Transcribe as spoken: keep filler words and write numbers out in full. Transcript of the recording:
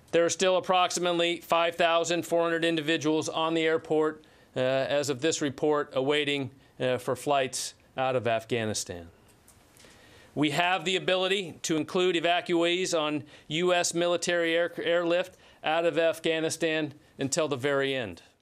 There are still approximately five thousand four hundred individuals on the airport uh, as of this report awaiting uh, for flights out of Afghanistan. We have the ability to include evacuees on U S military air, airlift out of Afghanistan until the very end.